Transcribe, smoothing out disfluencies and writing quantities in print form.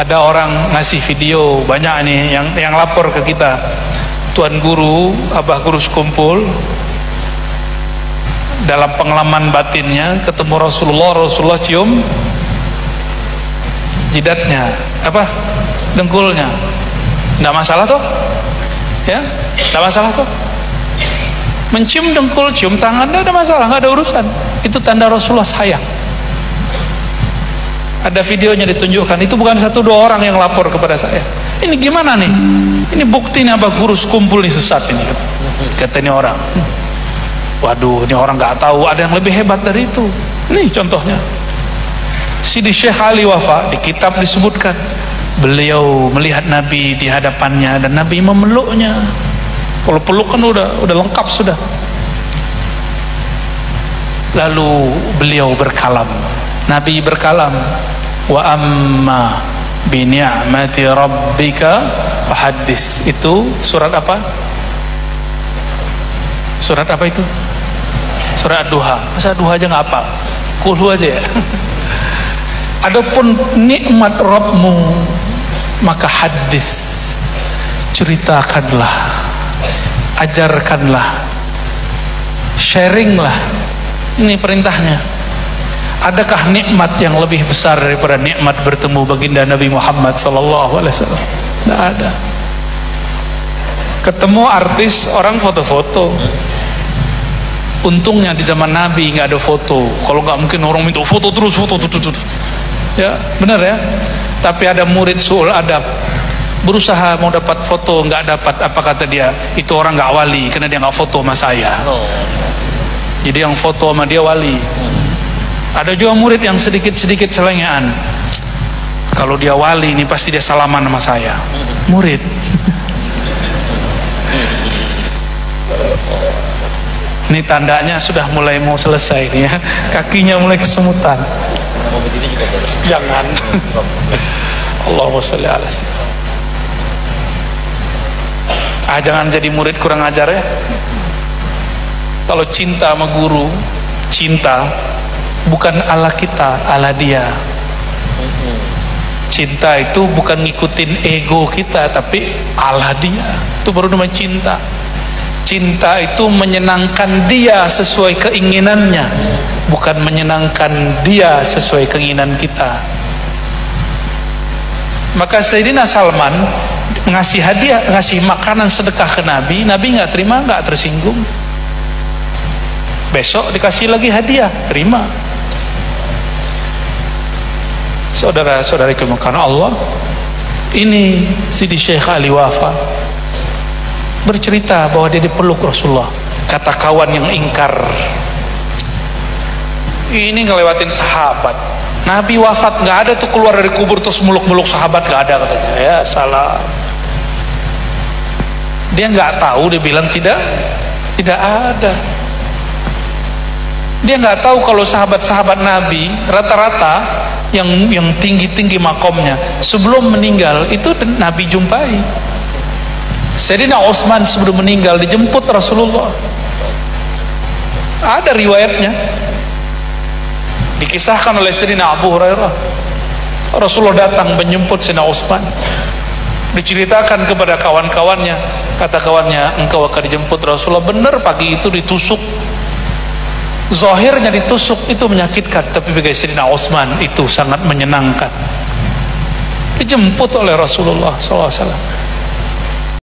Ada orang ngasih video banyak nih yang lapor ke kita. Tuan guru, abah guru sekumpul, dalam pengalaman batinnya ketemu Rasulullah cium jidatnya, dengkulnya. Nggak masalah toh, ya, nggak masalah toh. Mencium dengkul, cium tangan, nggak ada masalah, nggak ada urusan. Itu tanda Rasulullah sayang. Ada videonya ditunjukkan. Itu bukan 1-2 orang yang lapor kepada saya. Ini gimana nih? Ini bukti nih abah guru sekumpul nih sesat ini. Kata ini orang. Waduh, ini orang nggak tahu ada yang lebih hebat dari itu. Nih contohnya. Sidi Syekh Ali Wafa di kitab disebutkan beliau melihat Nabi di hadapannya dan Nabi memeluknya. Kalau peluk kan udah lengkap sudah. Lalu beliau berkalam. Nabi berkalam, wa amma bi ni'mati rabbika fahaddits. Itu surat apa? Surat apa itu? Surat Ad-Duha. Masa Ad-Duha aja nggak apa? Kulhu aja ya. Adapun nikmat Rabbmu, maka hadis, ceritakanlah, ajarkanlah, sharinglah. Ini perintahnya. Adakah nikmat yang lebih besar daripada nikmat bertemu baginda Nabi Muhammad sallallahu alaihi wasallam? Tidak ada. Ketemu artis, orang foto-foto. Untungnya di zaman Nabi nggak ada foto. Kalau nggak mungkin orang minta foto terus, foto. Ya, benar ya. Tapi ada murid suul adab, berusaha mau dapat foto, nggak dapat. Apa kata dia? Itu orang nggak wali karena dia nggak foto sama saya. Jadi yang foto sama dia wali. Ada juga murid yang sedikit-sedikit selengean. Kalau dia wali ini pasti dia salaman sama saya. Murid. Ini tandanya sudah mulai mau selesai nih ya. Kakinya mulai kesemutan. Jangan. Allahumma sholli ala sayyidina. Jangan jadi murid kurang ajar ya. Kalau cinta sama guru, cinta bukan ala kita, ala dia. Cinta itu bukan ngikutin ego kita, tapi ala dia. Itu baru namanya cinta. Cinta itu menyenangkan dia sesuai keinginannya, bukan menyenangkan dia sesuai keinginan kita. Maka Sayyidina Salman ngasih hadiah, ngasih makanan sedekah ke Nabi, Nabi nggak terima, nggak tersinggung. Besok dikasih lagi hadiah, terima. Saudara-saudari kemuliaan Allah, ini Sidi Syekh Ali Wafa bercerita bahwa dia dipeluk Rasulullah. Kata kawan yang ingkar, ini ngelewatin sahabat. Nabi wafat nggak ada tuh keluar dari kubur terus muluk-muluk sahabat, nggak ada katanya. Ya salah. Dia nggak tahu, dia bilang tidak ada. Dia nggak tahu kalau sahabat-sahabat Nabi rata-rata yang tinggi-tinggi makomnya sebelum meninggal itu Nabi jumpai. Sayyidina Utsman sebelum meninggal dijemput Rasulullah. Ada riwayatnya. Dikisahkan oleh Sayyidina Abu Hurairah. Rasulullah datang menjemput Sayyidina Utsman. Diceritakan kepada kawan-kawannya, kata kawannya, engkau akan dijemput Rasulullah. Benar pagi itu ditusuk. Zahirnya ditusuk itu menyakitkan, tapi bagi Sayyidina Utsman itu sangat menyenangkan. Dijemput oleh Rasulullah SAW.